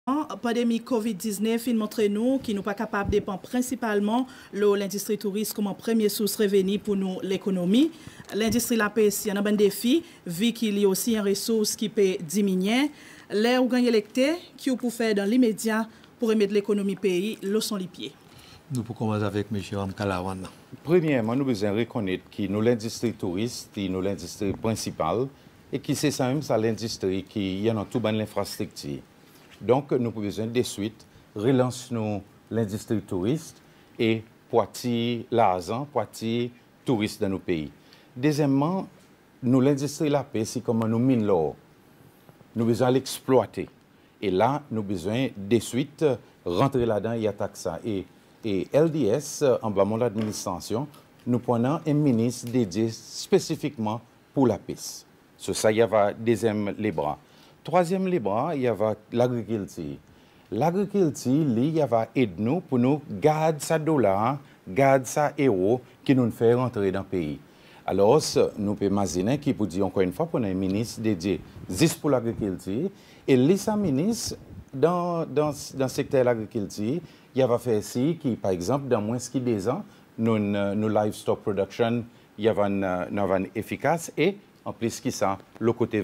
La pandémie COVID-19 montre nous qui nous pas capable de dépendre principalement de l'industrie touristique comme première source de revenus pour nous l'économie. L'industrie la pêche, il y a un défi, vu qu'il y a aussi une ressource qui peut diminuer. Les ou gagner l'électé qui pour faire dans l'immédiat pour remettre l'économie pays, le sont les pieds. Nous pouvons commencer avec M. Amkalawan. Premièrement, nous devons reconnaître que nous l'industrie touriste, nous l'industrie principale, et que c'est ça même ça l'industrie qui y a dans toute l'infrastructure. Donc, nous avons besoin de suite relancer l'industrie touriste et poitiers l'argent, poitiers touristes dans nos pays. Deuxièmement, nous l'industrie la paix, c'est comment nous mine l'or. Nous besoin l'exploiter. Et là, nous besoin de suite rentrer là-dedans et attaquer ça. Et LDS, en bas de l'administration, nous prenons un ministre dédié spécifiquement pour la pêche. Sur ça, il y a deuxième les bras. Troisième les bras, il y a l'agriculture. L'agriculture, il y a aide nous pour nous garder sa dollar, garder sa euro qui nous fait rentrer dans le pays. Alors, nous pouvons imaginer qu'il peut dire encore une fois qu'on a un ministre dédié juste pour l'agriculture. Et les ministres, dans le secteur de l'agriculture, il y a fait ici qui, par exemple, dans moins de 2 ans, nos livestock production, il y a une efficace et en plus que ça, le côté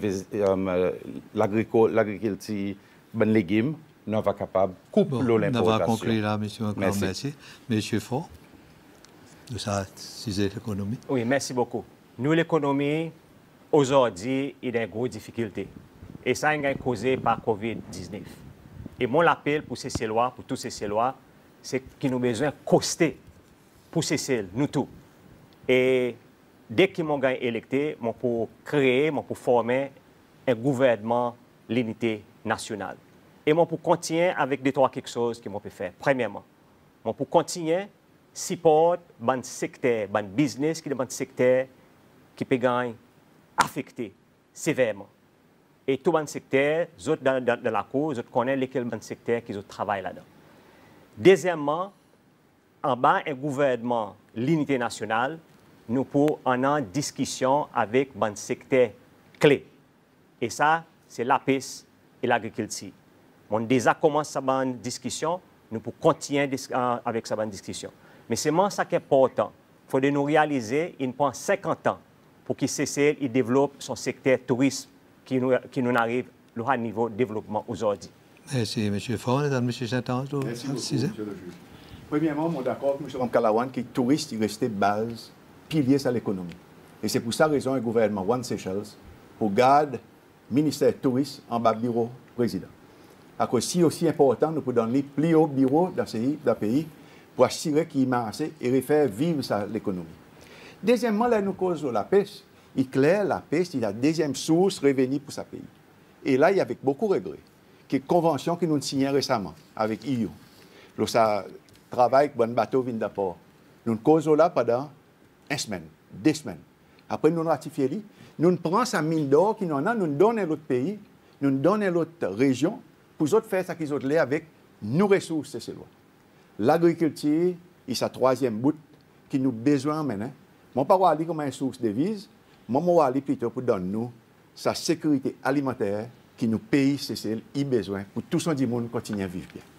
l'agriculture, les légumes, nous sommes capables de couper l'importation. On va conclure là, monsieur. Merci. Monsieur Fort, de sa sujet l'économie. Oui, merci beaucoup. Nous, l'économie, aujourd'hui, il y a une grosse difficulté. Et ça est causé par COVID-19. Et mon appel pour ces lois, pour tous ces lois, c'est qu'il nous avons besoin de coster pour cesser, nous tous. Et dès qu'ils m'ont électé, pour créer, pour former un gouvernement l'unité nationale. Et pour continuer avec des trois quelque chose que je peux faire. Premièrement, pour continuer support le secteur, le business qui est le secteur qui peut gagner affecté sévèrement. Et tout le secteur, dans la cour, je connais lesquels secteurs qui travaillent là-dedans. Deuxièmement, en bas, un gouvernement l'unité nationale, nous pouvons en discussion avec un secteur clé. Et ça, c'est la pêche et l'agriculture. On a déjà commencé cette discussion, nous pouvons continuer avec cette discussion. Mais c'est ça qui est important. Il faut nous réaliser, il prend 50 ans pour qu'il CCL développe son secteur tourisme qui nous arrive à niveau de développement aujourd'hui. Merci, M. Fort. M. Saint-Ange. Merci beaucoup, monsieur le juge. Premièrement, je suis d'accord avec M. Amkalawan que le tourisme reste base, pilier de l'économie. Et c'est pour ça raison le gouvernement One Seychelles pour garder le ministère du tourisme en bas bureau président. À cause c'est aussi important, nous pouvons donner plus haut bureau dans le pays pour assurer qu'il marche et refaire vivre l'économie. Deuxièmement, là, nous causons la pêche. Il est clair, la pêche, il y a la deuxième source de revenus pour ce pays. Et là, il y a avec beaucoup de regrets. Une convention que nous avons signée récemment avec EU. Lorsque ça travaille avec un bateau vient d'apport. Nous causons là pendant 1 semaine, 2 semaines. Après, nous ratifions. Nous prenons sa mine d'or qui nous a, nous donnons à l'autre pays, nous donnons à l'autre région pour autres faire ce qu'ils ont fait avec nos ressources, c'est lois. L'agriculture, c'est sa troisième bout qui nous a besoin maintenant. Je ne vais pas aller comme une source de devise. Moi, je vais aller plutôt pour donner nous sa sécurité alimentaire qui nous paye, c'est a besoin pour tout le monde continuer à vivre bien.